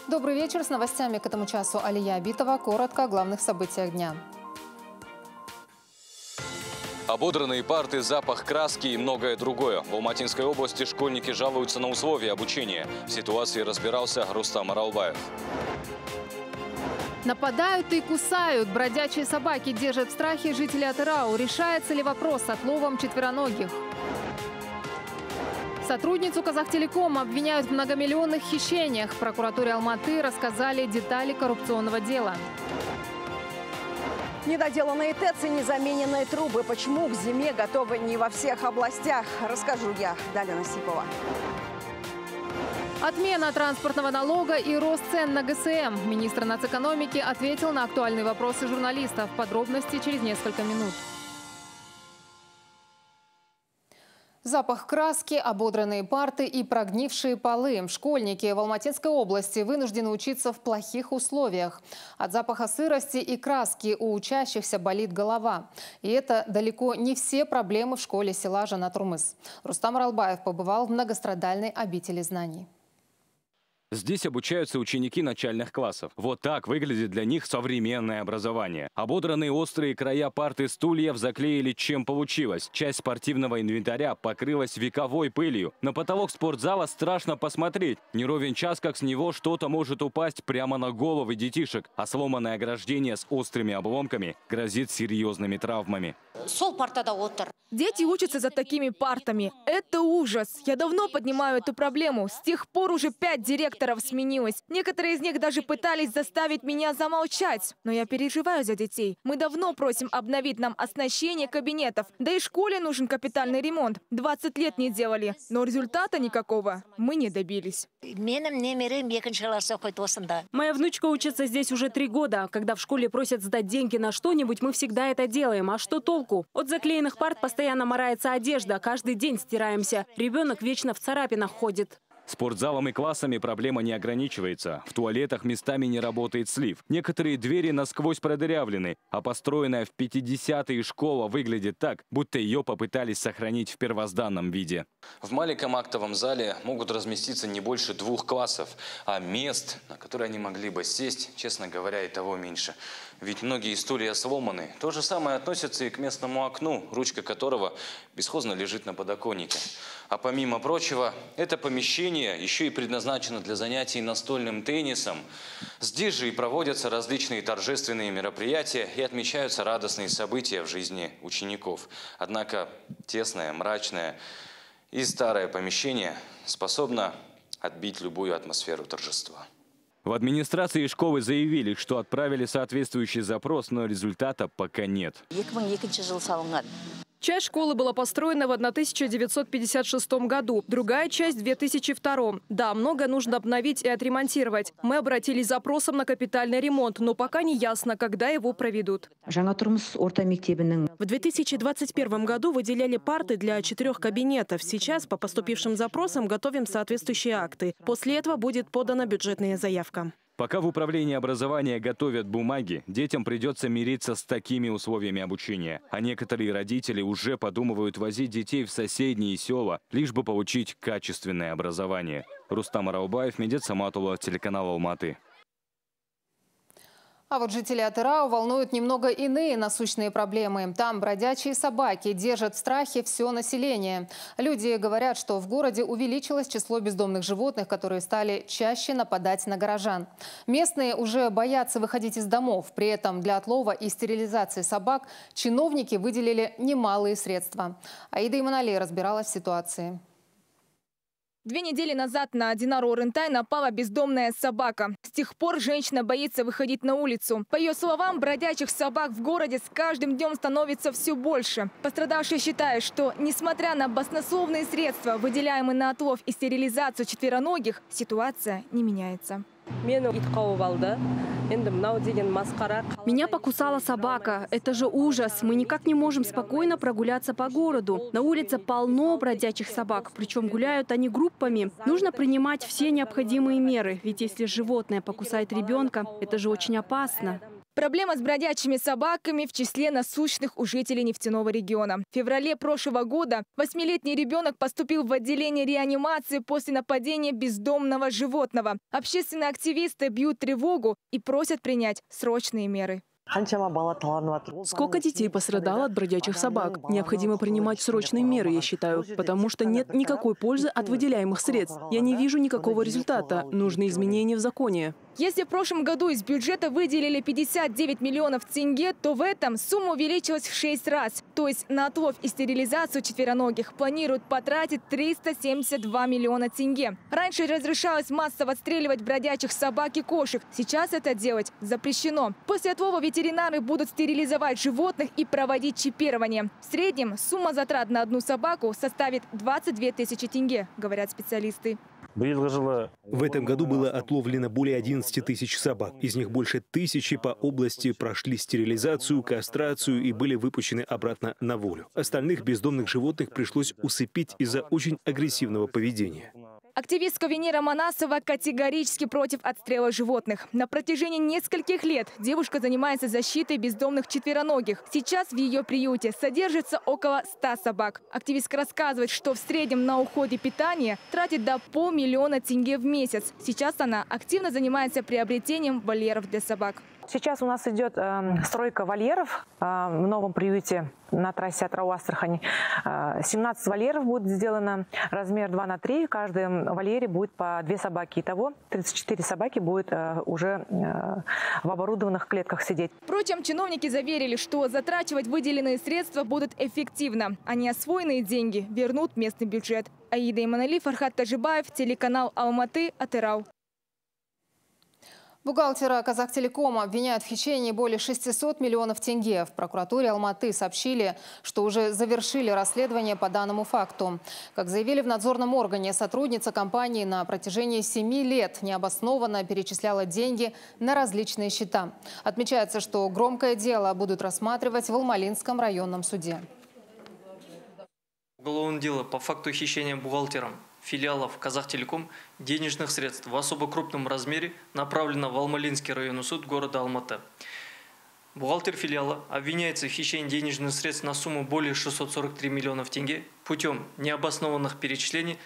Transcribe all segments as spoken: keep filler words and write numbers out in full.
Добрый вечер. С новостями к этому часу Алия Абитова. Коротко о главных событиях дня. Ободранные парты, запах краски и многое другое. В Алматинской области школьники жалуются на условия обучения. В ситуации разбирался Рустам Аралбаев. Нападают и кусают. Бродячие собаки держат в страхе жителей Атырау. Решается ли вопрос с отловом четвероногих? Сотрудницу Казахтелеком обвиняют в многомиллионных хищениях. В прокуратуре Алматы рассказали детали коррупционного дела. Недоделанные ТЭЦ и незамененные трубы. Почему к зиме готовы не во всех областях? Расскажу я, Даля Насипова. Отмена транспортного налога и рост цен на ГСМ. Министр нацэкономики ответил на актуальные вопросы журналистов. Подробности через несколько минут. Запах краски, ободранные парты и прогнившие полы. Школьники в Алматинской области вынуждены учиться в плохих условиях. От запаха сырости и краски у учащихся болит голова. И это далеко не все проблемы в школе села Жанат-Румыс. Рустам Аралбаев побывал в многострадальной обители знаний. Здесь обучаются ученики начальных классов. Вот так выглядит для них современное образование. Ободранные острые края парт и стульев заклеили чем получилось. Часть спортивного инвентаря покрылась вековой пылью. На потолок спортзала страшно посмотреть. Не ровен час, как с него что-то может упасть прямо на головы детишек. А сломанное ограждение с острыми обломками грозит серьезными травмами. Дети учатся за такими партами. Это ужас. Я давно поднимаю эту проблему. С тех пор уже пять директоров сменилось. Некоторые из них даже пытались заставить меня замолчать. Но я переживаю за детей. Мы давно просим обновить нам оснащение кабинетов. Да и школе нужен капитальный ремонт. двадцать лет не делали. Но результата никакого мы не добились. Моя внучка учится здесь уже три года. Когда в школе просят сдать деньги на что-нибудь, мы всегда это делаем. А что толку? От заклеенных парт постоянно морается одежда. Каждый день стираемся. Ребенок вечно в царапинах ходит. Спортзалом и классами проблема не ограничивается. В туалетах местами не работает слив. Некоторые двери насквозь продырявлены. А построенная в пятидесятые школа выглядит так, будто ее попытались сохранить в первозданном виде. В маленьком актовом зале могут разместиться не больше двух классов. А мест, на которые они могли бы сесть, честно говоря, и того меньше. Ведь многие стулья сломаны. То же самое относится и к местному окну, ручка которого бесхозно лежит на подоконнике. А помимо прочего, это помещение еще и предназначено для занятий настольным теннисом. Здесь же и проводятся различные торжественные мероприятия и отмечаются радостные события в жизни учеников. Однако тесное, мрачное и старое помещение способно отбить любую атмосферу торжества. В администрации школы заявили, что отправили соответствующий запрос, но результата пока нет. Часть школы была построена в тысяча девятьсот пятьдесят шестом году, другая часть в две тысячи втором. Да, много нужно обновить и отремонтировать. Мы обратились с запросом на капитальный ремонт, но пока не ясно, когда его проведут. В две тысячи двадцать первом году выделяли парты для четырех кабинетов. Сейчас по поступившим запросам готовим соответствующие акты. После этого будет подана бюджетная заявка. Пока в управлении образования готовят бумаги, детям придется мириться с такими условиями обучения. А некоторые родители уже подумывают возить детей в соседние села, лишь бы получить качественное образование. Рустам Аралбаев, Медет Саматулла, телеканал Алматы. А вот жители Атырау волнуют немного иные насущные проблемы. Там бродячие собаки держат в страхе все население. Люди говорят, что в городе увеличилось число бездомных животных, которые стали чаще нападать на горожан. Местные уже боятся выходить из домов. При этом для отлова и стерилизации собак чиновники выделили немалые средства. Аида Иманалия разбиралась в ситуации. Две недели назад на Динару Орынтай напала бездомная собака. С тех пор женщина боится выходить на улицу. По ее словам, бродячих собак в городе с каждым днем становится все больше. Пострадавшие считают, что, несмотря на баснословные средства, выделяемые на отлов и стерилизацию четвероногих, ситуация не меняется. Меня покусала собака. Это же ужас. Мы никак не можем спокойно прогуляться по городу. На улице полно бродячих собак, причем гуляют они группами. Нужно принимать все необходимые меры, ведь если животное покусает ребенка, это же очень опасно. Проблема с бродячими собаками в числе насущных у жителей нефтяного региона. В феврале прошлого года восьмилетний ребенок поступил в отделение реанимации после нападения бездомного животного. Общественные активисты бьют тревогу и просят принять срочные меры. Сколько детей пострадало от бродячих собак? Необходимо принимать срочные меры, я считаю, потому что нет никакой пользы от выделяемых средств. Я не вижу никакого результата. Нужны изменения в законе. Если в прошлом году из бюджета выделили пятьдесят девять миллионов тенге, то в этом сумма увеличилась в шесть раз. То есть на отлов и стерилизацию четвероногих планируют потратить триста семьдесят два миллиона тенге. Раньше разрешалось массово отстреливать бродячих собак и кошек. Сейчас это делать запрещено. После отлова ветеринары будут стерилизовать животных и проводить чипирование. В среднем сумма затрат на одну собаку составит двадцать две тысячи тенге, говорят специалисты. В этом году было отловлено более одиннадцати тысяч собак. Из них больше тысячи по области прошли стерилизацию, кастрацию и были выпущены обратно на волю. Остальных бездомных животных пришлось усыпить из-за очень агрессивного поведения. Активистка Венера Манасова категорически против отстрела животных. На протяжении нескольких лет девушка занимается защитой бездомных четвероногих. Сейчас в ее приюте содержится около ста собак. Активистка рассказывает, что в среднем на уход и питание тратит до полмиллиона тенге в месяц. Сейчас она активно занимается приобретением вольеров для собак. Сейчас у нас идет э, стройка вольеров э, в новом приюте на трассе Атырау-Астрахань. Э, семнадцать вольеров будет сделано, размер два на три. В каждом вольере будет по две собаки. Итого тридцать четыре собаки будет э, уже э, в оборудованных клетках сидеть. Впрочем, чиновники заверили, что затрачивать выделенные средства будут эффективно. А неосвоенные деньги вернут местный бюджет. Аида Иманали, Фархат Тажибаев, телеканал Алматы, Атырау. Бухгалтера Казахтелекома обвиняют в хищении более шестисот миллионов тенге. В прокуратуре Алматы сообщили, что уже завершили расследование по данному факту. Как заявили в надзорном органе, сотрудница компании на протяжении семи лет необоснованно перечисляла деньги на различные счета. Отмечается, что громкое дело будут рассматривать в Алмалинском районном суде. Уголовное дело по факту хищения бухгалтером филиалов Казахтелеком денежных средств в особо крупном размере направлено в Алмалинский районный суд города Алматы. Бухгалтер филиала обвиняется в хищении денежных средств на сумму более шестисот сорока трёх миллионов тенге путем необоснованных перечислений.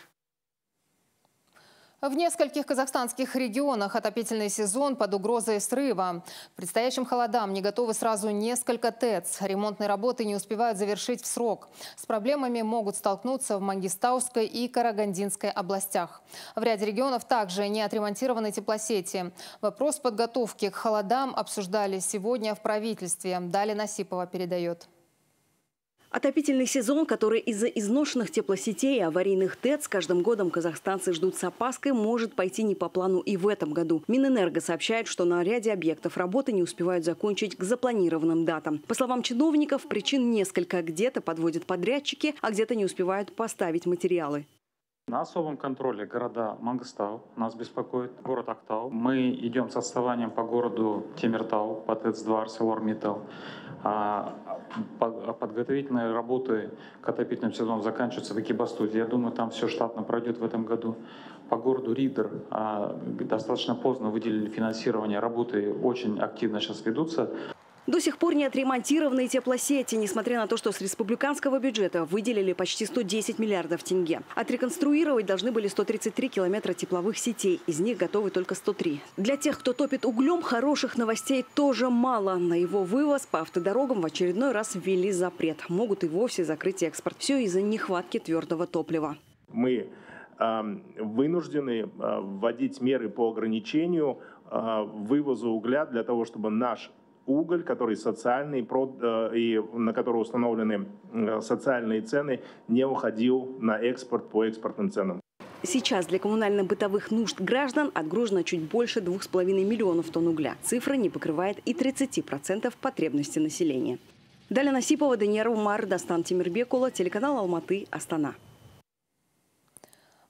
В нескольких казахстанских регионах отопительный сезон под угрозой срыва. К предстоящим холодам не готовы сразу несколько ТЭЦ. Ремонтные работы не успевают завершить в срок. С проблемами могут столкнуться в Мангистауской и Карагандинской областях. В ряде регионов также не отремонтированы теплосети. Вопрос подготовки к холодам обсуждали сегодня в правительстве. Далее Насипова передает. Отопительный сезон, который из-за изношенных теплосетей и аварийных ТЭЦ с каждым годом казахстанцы ждут с опаской, может пойти не по плану и в этом году. Минэнерго сообщает, что на ряде объектов работы не успевают закончить к запланированным датам. По словам чиновников, причин несколько. Где-то подводят подрядчики, а где-то не успевают поставить материалы. На особом контроле города Мангистау нас беспокоит, город Актау. Мы идем с отставанием по городу Темиртау, по ТЭЦ два ArcelorMittal. Подготовительные работы к отопительному сезону заканчиваются в Экибастузе. Я думаю, там все штатно пройдет в этом году. По городу Ридер достаточно поздно выделили финансирование. Работы очень активно сейчас ведутся. До сих пор не отремонтированные теплосети, несмотря на то, что с республиканского бюджета выделили почти сто десять миллиардов тенге. Отреконструировать должны были сто тридцать три километра тепловых сетей. Из них готовы только сто три. Для тех, кто топит углем, хороших новостей тоже мало. На его вывоз по автодорогам в очередной раз ввели запрет. Могут и вовсе закрыть экспорт. Все из-за нехватки твердого топлива. Мы э, вынуждены э, вводить меры по ограничению э, вывоза угля для того, чтобы наш уголь, который социальный и на который установлены социальные цены, не уходил на экспорт по экспортным ценам. Сейчас для коммунально-бытовых нужд граждан отгружено чуть больше двух с половиной миллионов тонн угля. Цифра не покрывает и тридцати процентов потребностей населения. Далее Насипова, Даниэр Умар, Дастан Тимирбекула, телеканал Алматы, Астана.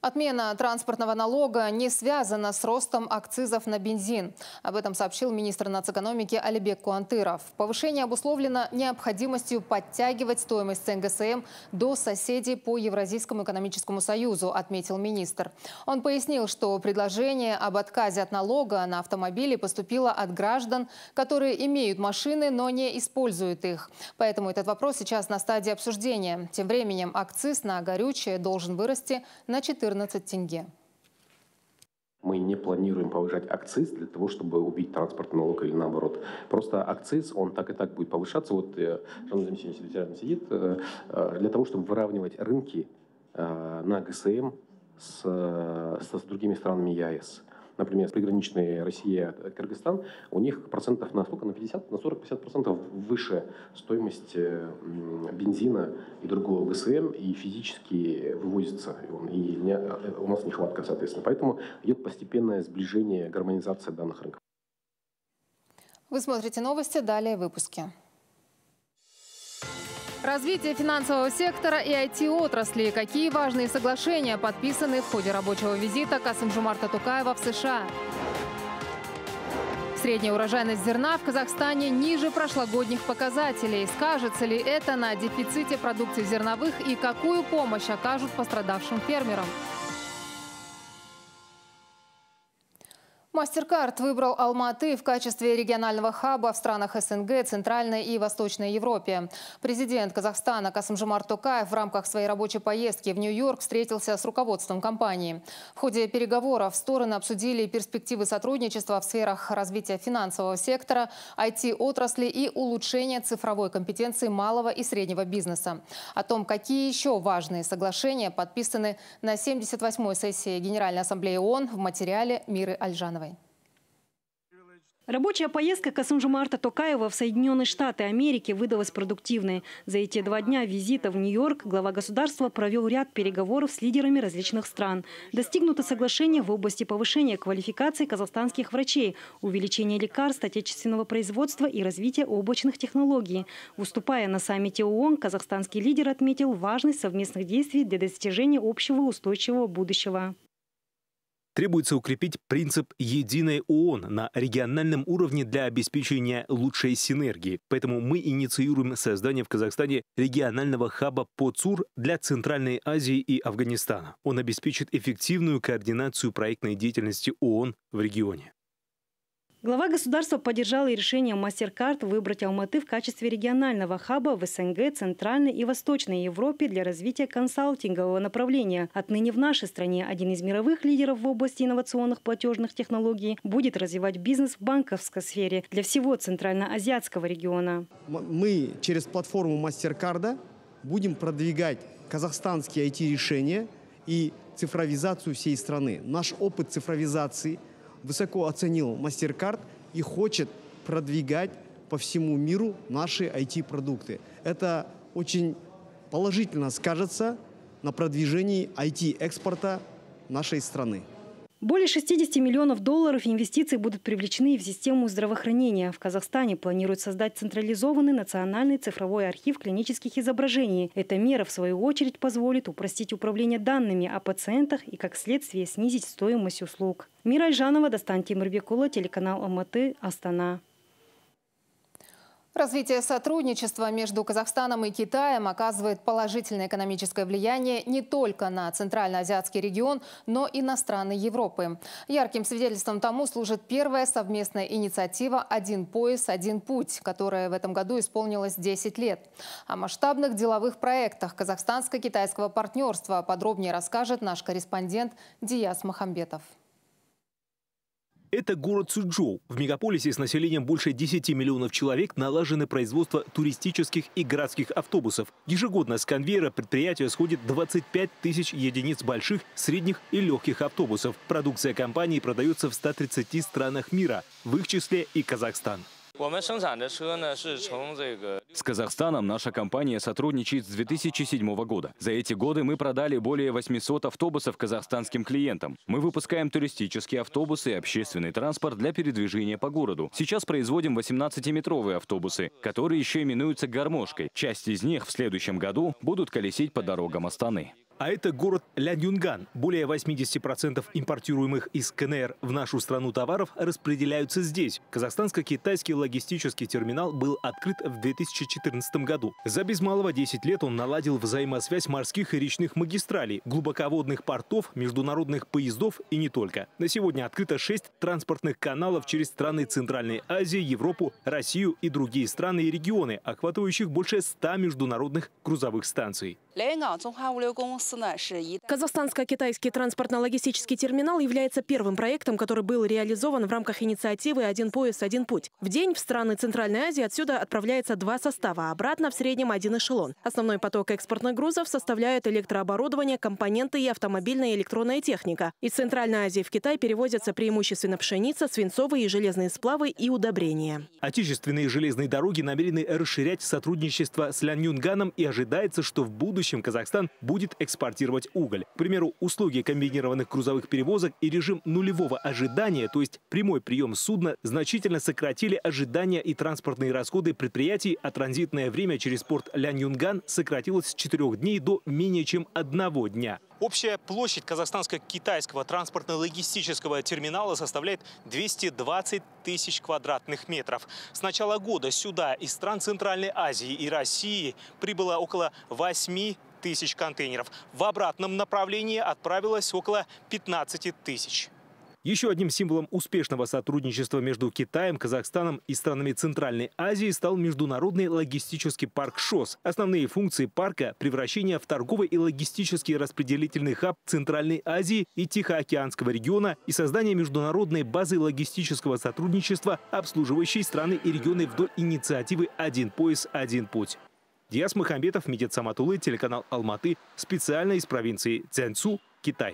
Отмена транспортного налога не связана с ростом акцизов на бензин. Об этом сообщил министр нацэкономики Алибек Куантыров. Повышение обусловлено необходимостью подтягивать стоимость цен гэ эс эм до соседей по Евразийскому экономическому союзу, отметил министр. Он пояснил, что предложение об отказе от налога на автомобили поступило от граждан, которые имеют машины, но не используют их. Поэтому этот вопрос сейчас на стадии обсуждения. Тем временем акциз на горючее должен вырасти на четырнадцать тенге. Мы не планируем повышать акциз для того, чтобы убить транспортный налог или наоборот. Просто акциз, он так и так будет повышаться. Вот Жанна Замесевич рядом сидит, для того, чтобы выравнивать рынки на гэ эс эм с, с другими странами е а эс. Например, приграничные Россия, Кыргызстан, у них процентов на сколько? На пятьдесят, на сорок-пятьдесят процентов выше стоимость бензина и другого гэ эс эм, и физически вывозится, и не, у нас нехватка, соответственно. Поэтому идет постепенное сближение, гармонизация данных рынков. Вы смотрите новости, далее в выпуске. Развитие финансового сектора и ай ти-отрасли. Какие важные соглашения подписаны в ходе рабочего визита Касым-Жомарта Токаева в США? Средняя урожайность зерна в Казахстане ниже прошлогодних показателей. Скажется ли это на дефиците продукции зерновых и какую помощь окажут пострадавшим фермерам? Мастеркард выбрал Алматы в качестве регионального хаба в странах эс эн гэ, Центральной и Восточной Европе. Президент Казахстана Касым-Жомарт Токаев в рамках своей рабочей поездки в Нью-Йорк встретился с руководством компании. В ходе переговоров стороны обсудили перспективы сотрудничества в сферах развития финансового сектора, ай ти-отрасли и улучшения цифровой компетенции малого и среднего бизнеса. О том, какие еще важные соглашения подписаны на семьдесят восьмой сессии Генеральной Ассамблеи ООН, в материале Миры Альжановой. Рабочая поездка Касым-Жомарта Токаева в Соединенные Штаты Америки выдалась продуктивной. За эти два дня визита в Нью-Йорк глава государства провел ряд переговоров с лидерами различных стран. Достигнуто соглашение в области повышения квалификации казахстанских врачей, увеличения лекарств отечественного производства и развития облачных технологий. Выступая на саммите ООН, казахстанский лидер отметил важность совместных действий для достижения общего устойчивого будущего. Требуется укрепить принцип единой ООН на региональном уровне для обеспечения лучшей синергии. Поэтому мы инициируем создание в Казахстане регионального хаба по ЦУР для Центральной Азии и Афганистана. Он обеспечит эффективную координацию проектной деятельности ООН в регионе. Глава государства поддержал и решение Мастеркард выбрать Алматы в качестве регионального хаба в эс эн гэ, Центральной и Восточной Европе для развития консалтингового направления. Отныне в нашей стране один из мировых лидеров в области инновационных платежных технологий будет развивать бизнес в банковской сфере для всего Центральноазиатского региона. Мы через платформу Мастеркарда будем продвигать казахстанские ай ти-решения и цифровизацию всей страны. Наш опыт цифровизации высоко оценил Мастеркард и хочет продвигать по всему миру наши ай ти-продукты. Это очень положительно скажется на продвижении ай ти-экспорта нашей страны. Более шестидесяти миллионов долларов инвестиций будут привлечены в систему здравоохранения. В Казахстане планируют создать централизованный национальный цифровой архив клинических изображений. Эта мера, в свою очередь, позволит упростить управление данными о пациентах и, как следствие, снизить стоимость услуг. Мира Альжанова, Достан Тимурбекула, телеканал Алматы, Астана. Развитие сотрудничества между Казахстаном и Китаем оказывает положительное экономическое влияние не только на Центральноазиатский регион, но и на страны Европы. Ярким свидетельством тому служит первая совместная инициатива «Один пояс, один путь», которая в этом году исполнилась десять лет. О масштабных деловых проектах казахстанско-китайского партнерства подробнее расскажет наш корреспондент Дияс Махамбетов. Это город Цзючжоу. В мегаполисе с населением больше десяти миллионов человек налажено производство туристических и городских автобусов. Ежегодно с конвейера предприятия сходит двадцать пять тысяч единиц больших, средних и легких автобусов. Продукция компании продается в ста тридцати странах мира, в их числе и Казахстан. С Казахстаном наша компания сотрудничает с две тысячи седьмого года. За эти годы мы продали более восьмисот автобусов казахстанским клиентам. Мы выпускаем туристические автобусы и общественный транспорт для передвижения по городу. Сейчас производим восемнадцатиметровые автобусы, которые еще именуются гармошкой. Часть из них в следующем году будут колесить по дорогам Астаны. А это город Ляньюнган. Более восьмидесяти процентов импортируемых из КНР в нашу страну товаров распределяются здесь. Казахстанско-китайский логистический терминал был открыт в две тысячи четырнадцатом году. За без малого десять лет он наладил взаимосвязь морских и речных магистралей, глубоководных портов, международных поездов и не только. На сегодня открыто шесть транспортных каналов через страны Центральной Азии, Европу, Россию и другие страны и регионы, охватывающих больше ста международных грузовых станций. Казахстанско-китайский транспортно-логистический терминал является первым проектом, который был реализован в рамках инициативы «Один пояс, один путь». В день в страны Центральной Азии отсюда отправляется два состава, обратно в среднем один эшелон. Основной поток экспортных грузов составляют электрооборудование, компоненты и автомобильная и электронная техника. Из Центральной Азии в Китай перевозятся преимущественно пшеница, свинцовые и железные сплавы и удобрения. Отечественные железные дороги намерены расширять сотрудничество с Ляньюнганом, и ожидается, что в будущем Казахстан будет экспортировать уголь. К примеру, услуги комбинированных грузовых перевозок и режим нулевого ожидания, то есть прямой прием судна, значительно сократили ожидания и транспортные расходы предприятий, а транзитное время через порт Ляньюнган сократилось с четырех дней до менее чем одного дня. Общая площадь казахстанско-китайского транспортно-логистического терминала составляет двести двадцать тысяч квадратных метров. С начала года сюда из стран Центральной Азии и России прибыло около восьми тысяч контейнеров. В обратном направлении отправилось около пятнадцати тысяч. Еще одним символом успешного сотрудничества между Китаем, Казахстаном и странами Центральной Азии стал международный логистический парк ШОС. Основные функции парка – превращение в торговый и логистический распределительный хаб Центральной Азии и Тихоокеанского региона и создание международной базы логистического сотрудничества, обслуживающей страны и регионы вдоль инициативы «Один пояс, один путь». Диас Мухамбетов, Медет Саматулы, телеканал Алматы, специально из провинции Цзянцу, Китай.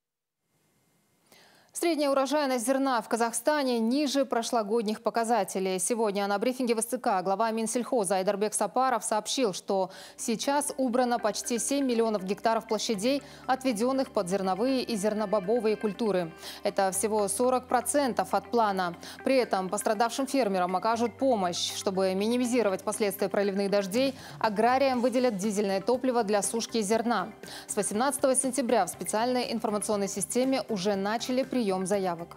Средняя урожайность зерна в Казахстане ниже прошлогодних показателей. Сегодня на брифинге в СЦК глава Минсельхоза Айдарбек Сапаров сообщил, что сейчас убрано почти семь миллионов гектаров площадей, отведенных под зерновые и зернобобовые культуры. Это всего сорок процентов от плана. При этом пострадавшим фермерам окажут помощь. Чтобы минимизировать последствия проливных дождей, аграриям выделят дизельное топливо для сушки зерна. С восемнадцатого сентября в специальной информационной системе уже начали прием заявок.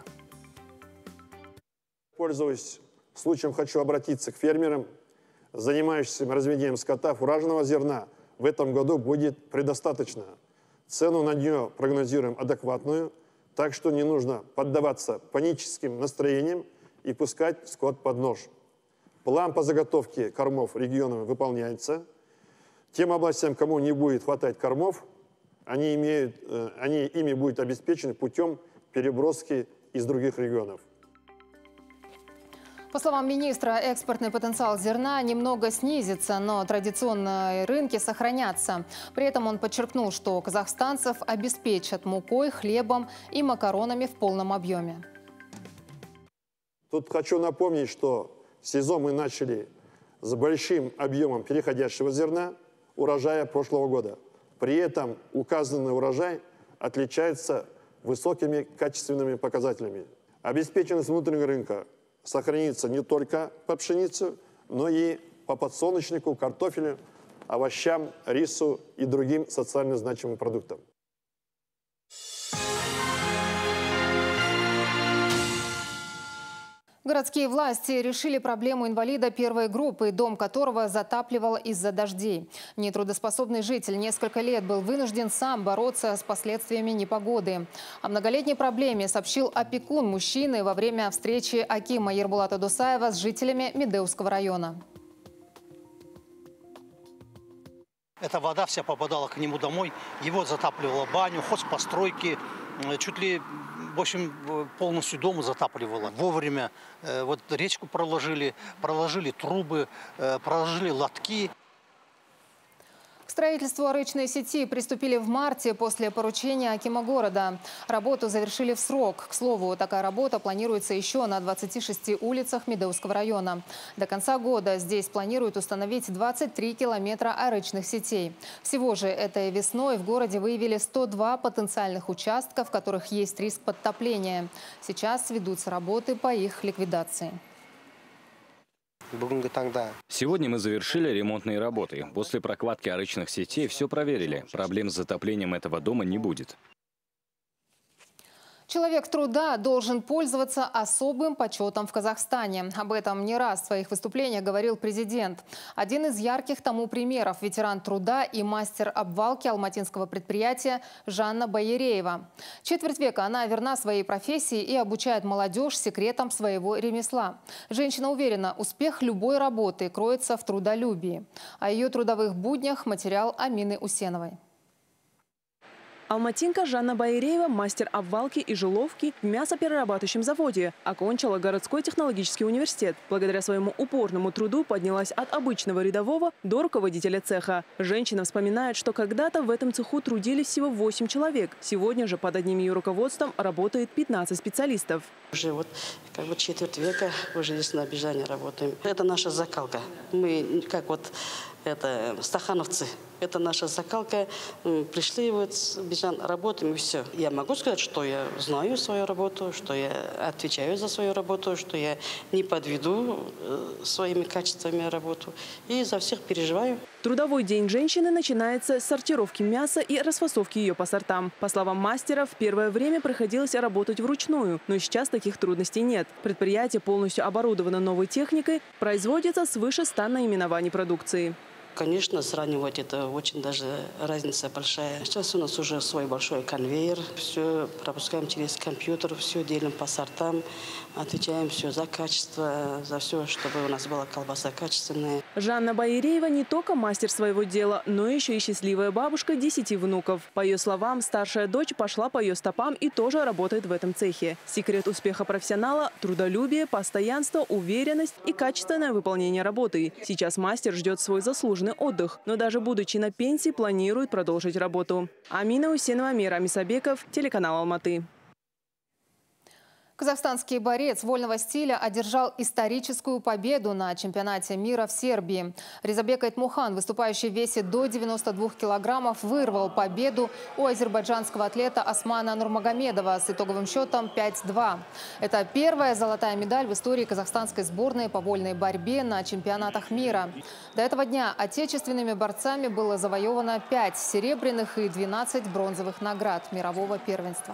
Пользуясь случаем, хочу обратиться к фермерам, занимающимся разведением скота. Фуражного зерна в этом году будет предостаточно. Цену на нее прогнозируем адекватную, так что не нужно поддаваться паническим настроениям и пускать скот под нож. План по заготовке кормов регионами выполняется. Тем областям, кому не будет хватать кормов, они, имеют, они ими будут обеспечены путем переброски из других регионов. По словам министра, экспортный потенциал зерна немного снизится, но традиционные рынки сохранятся. При этом он подчеркнул, что казахстанцев обеспечат мукой, хлебом и макаронами в полном объеме. Тут хочу напомнить, что сезон мы начали с большим объемом переходящего зерна, урожая прошлого года. При этом указанный урожай отличается высокими качественными показателями. Обеспеченность внутреннего рынка сохранится не только по пшенице, но и по подсолнечнику, картофелю, овощам, рису и другим социально значимым продуктам. Городские власти решили проблему инвалида первой группы, дом которого затапливало из-за дождей. Нетрудоспособный житель несколько лет был вынужден сам бороться с последствиями непогоды. О многолетней проблеме сообщил опекун мужчины во время встречи акима Ербулата Дусаева с жителями Медеуского района. Эта вода вся попадала к нему домой, его затапливала баню, хозпостройки, чуть ли, в общем, полностью дом затапливало. Вовремя э, вот речку проложили, проложили трубы, э, проложили лотки. К строительству речной сети приступили в марте после поручения акима города. Работу завершили в срок. К слову, такая работа планируется еще на двадцати шести улицах Медеуского района. До конца года здесь планируют установить двадцать три километра речных сетей. Всего же этой весной в городе выявили сто два потенциальных участка, в которых есть риск подтопления. Сейчас ведутся работы по их ликвидации. Сегодня мы завершили ремонтные работы. После прокладки арочных сетей все проверили. Проблем с затоплением этого дома не будет. Человек труда должен пользоваться особым почетом в Казахстане. Об этом не раз в своих выступлениях говорил президент. Один из ярких тому примеров – ветеран труда и мастер обвалки алматинского предприятия Жанна Байереева. Четверть века она верна своей профессии и обучает молодежь секретам своего ремесла. Женщина уверена, успех любой работы кроется в трудолюбии. О ее трудовых буднях материал Амины Усеновой. Алматинка Жанна Байереева – мастер обвалки и жиловки в мясоперерабатывающем заводе. Окончила городской технологический университет. Благодаря своему упорному труду поднялась от обычного рядового до руководителя цеха. Женщина вспоминает, что когда-то в этом цеху трудились всего восемь человек. Сегодня же под одним ее руководством работает пятнадцать специалистов. Уже вот как бы четверть века уже здесь на Бижане работаем. Это наша закалка. Мы как вот это стахановцы. Это наша закалка. Пришли вот в Бижан, работаем и все. Я могу сказать, что я знаю свою работу, что я отвечаю за свою работу, что я не подведу своими качествами работу. И за всех переживаю. Трудовой день женщины начинается с сортировки мяса и расфасовки ее по сортам. По словам мастера, в первое время приходилось работать вручную, но сейчас таких трудностей нет. Предприятие полностью оборудовано новой техникой, производится свыше ста наименований продукции. Конечно, сравнивать это очень даже разница большая. Сейчас у нас уже свой большой конвейер. Все пропускаем через компьютер, все делим по сортам, отвечаем все за качество, за все, чтобы у нас была колбаса качественная. Жанна Байереева не только мастер своего дела, но еще и счастливая бабушка десяти внуков. По ее словам, старшая дочь пошла по ее стопам и тоже работает в этом цехе. Секрет успеха профессионала – трудолюбие, постоянство, уверенность и качественное выполнение работы. Сейчас мастер ждет свой заслуженный отдых, но даже будучи на пенсии, планирует продолжить работу. Амина Усенова, Мирам Исабеков, телеканал Алматы. Казахстанский борец вольного стиля одержал историческую победу на чемпионате мира в Сербии. Ризабек Айтмухан, выступающий в весе до девяноста двух килограммов, вырвал победу у азербайджанского атлета Османа Нурмагомедова с итоговым счетом пять-два. Это первая золотая медаль в истории казахстанской сборной по вольной борьбе на чемпионатах мира. До этого дня отечественными борцами было завоевано пять серебряных и двенадцать бронзовых наград мирового первенства.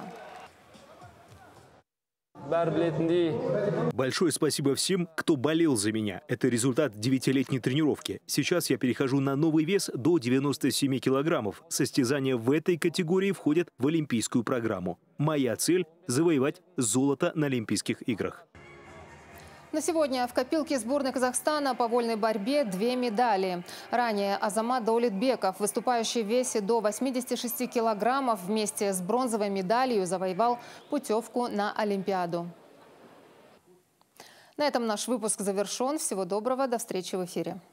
Большое спасибо всем, кто болел за меня. Это результат девятилетней тренировки. Сейчас я перехожу на новый вес до девяноста семи килограммов. Состязания в этой категории входят в олимпийскую программу. Моя цель – завоевать золото на Олимпийских играх. На сегодня в копилке сборной Казахстана по вольной борьбе две медали. Ранее Азамат Даулетбеков, выступающий в весе до восьмидесяти шести килограммов, вместе с бронзовой медалью завоевал путевку на Олимпиаду. На этом наш выпуск завершен. Всего доброго, до встречи в эфире.